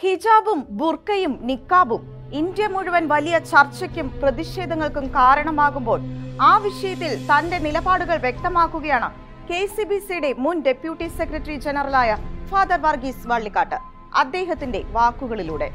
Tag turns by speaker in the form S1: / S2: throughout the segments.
S1: ഹിജാബും ബുർക്കയും നിക്കാബും India മുഴുവൻ വലിയ ചർച്ചയ്ക്കും പ്രതിഷേധങ്ങൾക്കും കാരണമാകുമ്പോൾ ആ വിഷയത്തിൽ തന്റെ നിലപാടുകൾ വ്യക്തമാക്കുകയാണ് KCBCയുടെ മുൻ ഡെപ്യൂട്ടി സെക്രട്ടറി ജനറലായ ഫാദർ വർഗീസ് വള്ളിക്കാട്ട്. അദ്ദേഹത്തിന്റെ വാക്കുകളിലൂടെ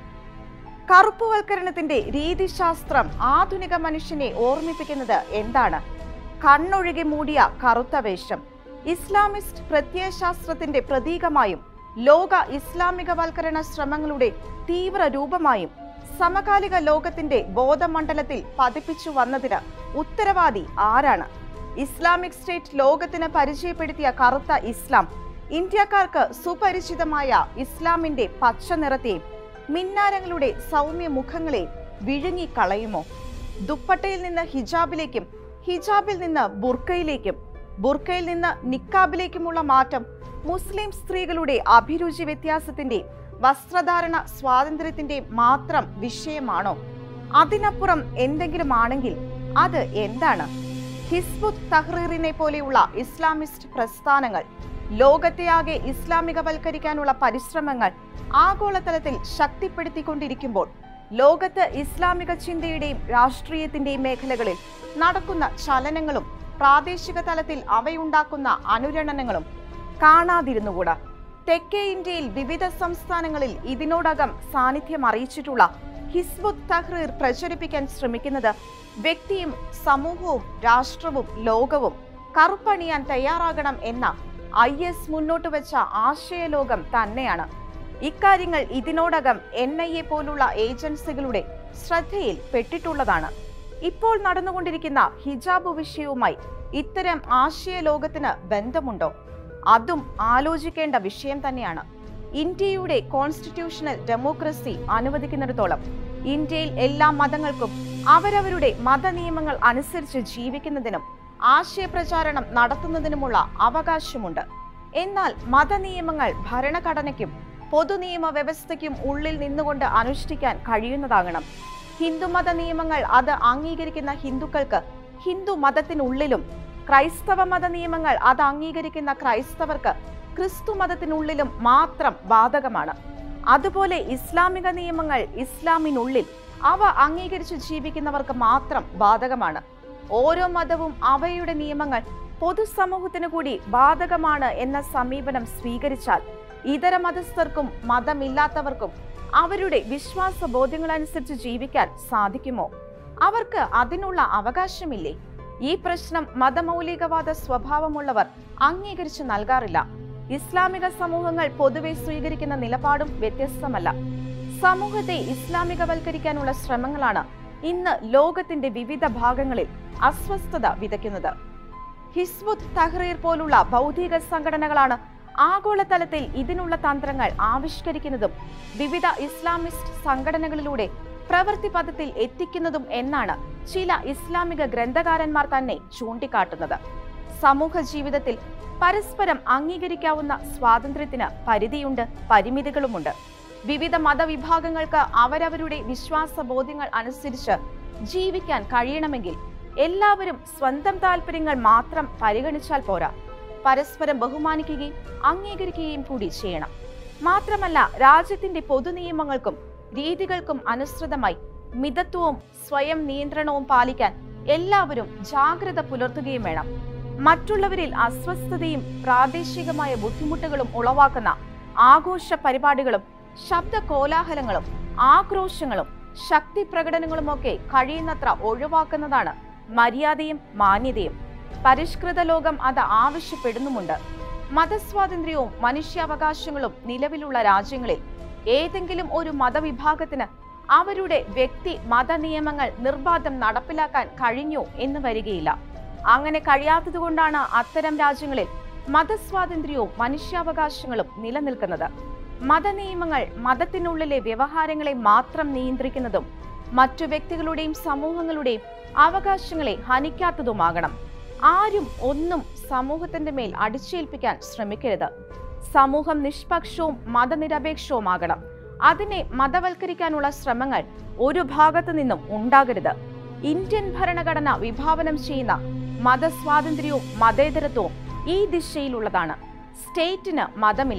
S1: കറുപ്പുവൽക്കരണത്തിന്റെ രീതിശാസ്ത്രം ആധുനിക മനുഷ്യനെ ഓർമ്മിപ്പിക്കുന്നത് എന്താണ്? കണ്ണൊഴുകി മൂടിയ കറുത്ത വേഷം ഇസ്ലാമിസ്റ്റ് പ്രത്യയശാസ്ത്രത്തിന്റെ പ്രതീകമായും ലോക ഇസ്ലാമികവൽക്കരണ ശ്രമങ്ങളുടെ തീവ്ര രൂപമായും സമകാലിക ലോകത്തിന്റെ ബോധമണ്ഡലത്തിൽ പതിപ്പിച്ചു വന്നതിന് ഉത്തരവാദി ആരാണ്? ഇസ്ലാമിക് സ്റ്റേറ്റ് ലോകത്തിന് പരിചയപ്പെടുത്തിയ കറുത്ത ഇസ്ലാം ഇന്ത്യക്കാർക്ക് സുപരിചിതമായ ഇസ്ലാമിന്റെ പച്ച നിറത്തെയും മിന്നാരങ്ങളുടെ സൗമ്യ മുഖങ്ങളെയും വിഴുങ്ങിക്കളയുമോ? ദുപ്പട്ടയിൽ നിന്ന് ഹിജാബിലേക്കും ഹിജാബിൽ നിന്ന് ബുർക്കയിലേക്കും ബുർക്കയിൽ നിന്ന് നിക്കാബിലേക്കുമുള്ള മാറ്റം മുസ്ലിം സ്ത്രീകളുടെ അഭിരുചി വ്യത്യാസത്തിന്റെ വസ്ത്രധാരണ സ്വാതന്ത്ര്യത്തിന്റെ മാത്രം വിഷയമാണോ? അതിനപ്പുറം എന്തെങ്കിലും ആണെങ്കിൽ അത് എന്താണ്? ഹിസ്ബുത് തഹ്രീറിനെ പോലെയുള്ള ഇസ്ലാമിസ്റ്റ് പ്രസ്ഥാനങ്ങൾ ലോകത്തെയാകെ ഇസ്ലാമികവൽക്കരിക്കാനുള്ള പരിശ്രമങ്ങൾ ആഗോളതലത്തിൽ ശക്തിപ്പെടുത്തിക്കൊണ്ടിരിക്കുമ്പോൾ ലോകത്ത് ഇസ്ലാമിക ചിന്തയുടെയും രാഷ്ട്രീയത്തിന്റെയും മേഖലകളിൽ നടക്കുന്ന ചലനങ്ങളും പ്രാദേശിക തലത്തിൽ അവയുണ്ടാക്കുന്ന അനുരണനങ്ങളും കാണാതിരുന്നുകൂടാ. തെക്കേ ഇന്ത്യയിൽ വിവിധ സംസ്ഥാനങ്ങളിൽ ഇതിനോടകം സാന്നിധ്യം അറിയിച്ചിട്ടുള്ള ഹിസ്ബുത് തഹ്രീർ പ്രചരിപ്പിക്കാൻ ശ്രമിക്കുന്നത് വ്യക്തിയും സമൂഹവും രാഷ്ട്രവും ലോകവും കറുപ്പണിയാൻ തയ്യാറാകണം എന്ന IS മുന്നോട്ട് വെച്ച ആശയലോകം തന്നെയാണ്. ഇക്കാര്യങ്ങൾ ഇതിനോടകം NIA പോലുള്ള ഏജൻസികളുടെ ശ്രദ്ധയിൽ പെട്ടിട്ടുള്ളതാണ്. ഇപ്പോൾ നടന്നുകൊണ്ടിരിക്കുന്ന ഹിജാബ് വിഷയവുമായി ഇത്തരം ആശയലോകത്തിന് ബന്ധമുണ്ടോ? അതും ആലോചിക്കേണ്ട വിഷയം തന്നെയാണ്. ഇന്ത്യയുടെ കോൺസ്റ്റിറ്റ്യൂഷണൽ ഡെമോക്രസി അനുവദിക്കുന്നിടത്തോളം ഇന്ത്യയിൽ എല്ലാ മതങ്ങൾക്കും അവരവരുടെ മതനിയമങ്ങൾ അനുസരിച്ച് ജീവിക്കുന്നതിനും ആശയപ്രചാരണം നടത്തുന്നതിനുമുള്ള അവകാശമുണ്ട്. എന്നാൽ മതനിയമങ്ങൾ ഭരണഘടനയ്ക്കും പൊതുനിയമ വ്യവസ്ഥയ്ക്കും ഉള്ളിൽ നിന്നുകൊണ്ട് അനുഷ്ഠിക്കാൻ കഴിയുന്നതാകണം. ഹിന്ദുമത നിയമങ്ങൾ അത് അംഗീകരിക്കുന്ന ഹിന്ദുക്കൾക്ക് ഹിന്ദു മതത്തിനുള്ളിലും ക്രൈസ്തവ മത നിയമങ്ങൾ അത് അംഗീകരിക്കുന്ന ക്രൈസ്തവർക്ക് ക്രിസ്തു മതത്തിനുള്ളിലും മാത്രം ബാധകമാണ്. അതുപോലെ ഇസ്ലാമിക നിയമങ്ങൾ ഇസ്ലാമിനുള്ളിൽ അവ അംഗീകരിച്ച് ജീവിക്കുന്നവർക്ക് മാത്രം ബാധകമാണ്. ഓരോ മതവും അവയുടെ നിയമങ്ങൾ പൊതുസമൂഹത്തിനു കൂടി ബാധകമാണ് എന്ന സമീപനം സ്വീകരിച്ചാൽ ഇതര മതസ്ഥർക്കും മതമില്ലാത്തവർക്കും അവരുടെ വിശ്വാസ ബോധ്യങ്ങളനുസരിച്ച് ജീവിക്കാൻ സാധിക്കുമോ? അവർക്ക് അതിനുള്ള അവകാശമില്ലേ? ഈ പ്രശ്നം മതമൗലികവാദ സ്വഭാവമുള്ളവർ അംഗീകരിച്ചു നൽകാറില്ല. ഇസ്ലാമിക സമൂഹങ്ങൾ പൊതുവെ സ്വീകരിക്കുന്ന നിലപാടും വ്യത്യസ്തമല്ല. സമൂഹത്തെ ഇസ്ലാമികവൽക്കരിക്കാനുള്ള ശ്രമങ്ങളാണ് ഇന്ന് ലോകത്തിന്റെ വിവിധ ഭാഗങ്ങളിൽ അസ്വസ്ഥത വിതയ്ക്കുന്നത്. ഹിസ്ബുത് തഹ്രീർ പോലുള്ള ബൗദ്ധിക സംഘടനകളാണ് ആഗോളതലത്തിൽ ഇതിനുള്ള തന്ത്രങ്ങൾ ആവിഷ്കരിക്കുന്നതും വിവിധ ഇസ്ലാമിസ്റ്റ് സംഘടനകളിലൂടെ പ്രവൃത്തി പദത്തിൽ എത്തിക്കുന്നതും എന്നാണ് ചില ഇസ്ലാമിക ഗ്രന്ഥകാരന്മാർ തന്നെ ചൂണ്ടിക്കാട്ടുന്നത്. സമൂഹ ജീവിതത്തിൽ പരസ്പരം അംഗീകരിക്കാവുന്ന സ്വാതന്ത്ര്യത്തിന് പരിധിയുണ്ട്, പരിമിതികളുമുണ്ട്. വിവിധ മതവിഭാഗങ്ങൾക്ക് അവരവരുടെ വിശ്വാസ ബോധ്യങ്ങൾ അനുസരിച്ച് ജീവിക്കാൻ കഴിയണമെങ്കിൽ എല്ലാവരും സ്വന്തം താല്പര്യങ്ങൾ മാത്രം പരിഗണിച്ചാൽ പോരാ, പരസ്പരം ബഹുമാനിക്കുകയും അംഗീകരിക്കുകയും കൂടി ചെയ്യണം. മാത്രമല്ല, രാജ്യത്തിന്റെ പൊതുനിയമങ്ങൾക്കും രീതികൾക്കും അനുസൃതമായി മിതത്വവും സ്വയം നിയന്ത്രണവും പാലിക്കാൻ എല്ലാവരും ജാഗ്രത പുലർത്തുകയും വേണം. മറ്റുള്ളവരിൽ അസ്വസ്ഥതയും പ്രാദേശികമായ ബുദ്ധിമുട്ടുകളും ഉളവാക്കുന്ന ആഘോഷ പരിപാടികളും ശബ്ദ കോലാഹലങ്ങളും ആക്രോശങ്ങളും ശക്തി പ്രകടനങ്ങളുമൊക്കെ കഴിയുന്നത്ര ഒഴിവാക്കുന്നതാണ് മര്യാദയും മാന്യതയും. പരിഷ്കൃത ലോകം അത് ആവശ്യപ്പെടുന്നുമുണ്ട്. മതസ്വാതന്ത്ര്യവും മനുഷ്യാവകാശങ്ങളും നിലവിലുള്ള രാജ്യങ്ങളിൽ ഏതെങ്കിലും ഒരു മതവിഭാഗത്തിന് അവരുടെ വ്യക്തി മത നിയമങ്ങൾ നിർബാധം നടപ്പിലാക്കാൻ കഴിഞ്ഞു എന്ന് വരികയില്ല. അങ്ങനെ കഴിയാത്തതുകൊണ്ടാണ് അത്തരം രാജ്യങ്ങളിൽ മതസ്വാതന്ത്ര്യവും മനുഷ്യാവകാശങ്ങളും നിലനിൽക്കുന്നത്. മതനിയമങ്ങൾ മതത്തിനുള്ളിലെ വ്യവഹാരങ്ങളെ മാത്രം നിയന്ത്രിക്കുന്നതും മറ്റു വ്യക്തികളുടെയും സമൂഹങ്ങളുടെയും അവകാശങ്ങളെ ഹനിക്കാത്തതുമാകണം. ആരും ഒന്നും സമൂഹത്തിന്റെ മേൽ അടിച്ചേൽപ്പിക്കാൻ ശ്രമിക്കരുത്. സമൂഹം നിഷ്പക്ഷവും മതനിരപേക്ഷവുമാകണം. അതിനെ മതവൽക്കരിക്കാനുള്ള ശ്രമങ്ങൾ ഒരു ഭാഗത്തു നിന്നും ഉണ്ടാകരുത്. ഇന്ത്യൻ ഭരണഘടന വിഭാവനം ചെയ്യുന്ന മതസ്വാതന്ത്ര്യവും മതേതരത്വവും ഈ ദിശയിലുള്ളതാണ്. സ്റ്റേറ്റിന് മതമില്ല,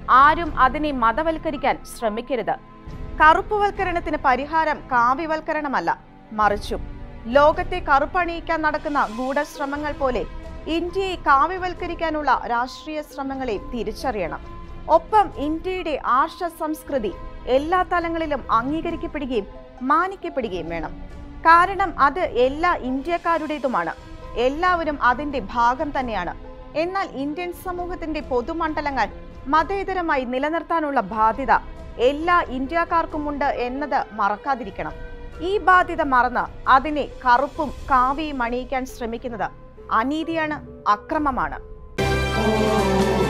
S1: ആരും അതിനെ മതവൽക്കരിക്കാൻ ശ്രമിക്കരുത്. കറുപ്പുവൽക്കരണത്തിന് പരിഹാരം കാവ്യവൽക്കരണമല്ല, മറിച്ചും ലോകത്തെ കറുപ്പണിയിക്കാൻ നടക്കുന്ന ഗൂഢശ്രമങ്ങൾ പോലെ ഇന്ത്യയെ കാവ്യവൽക്കരിക്കാനുള്ള രാഷ്ട്രീയ ശ്രമങ്ങളെ തിരിച്ചറിയണം. ഒപ്പം ഇന്ത്യയുടെ ആർഷ സംസ്കൃതി എല്ലാ തലങ്ങളിലും അംഗീകരിക്കപ്പെടുകയും മാനിക്കപ്പെടുകയും വേണം. കാരണം അത് എല്ലാ ഇന്ത്യക്കാരുടേതുമാണ്. എല്ലാവരും അതിന്റെ ഭാഗം തന്നെയാണ്. എന്നാൽ ഇന്ത്യൻ സമൂഹത്തിന്റെ പൊതുമണ്ഡലങ്ങൾ മതേതരമായി നിലനിർത്താനുള്ള ബാധ്യത എല്ലാ ഇന്ത്യക്കാർക്കുമുണ്ട് എന്നത് മറക്കാതിരിക്കണം. ഈ ബാധ്യത മറന്ന് അതിനെ കറുപ്പും കാവിയും അണിയിക്കാൻ ശ്രമിക്കുന്നത് അനീതിയാണ്, അക്രമമാണ്.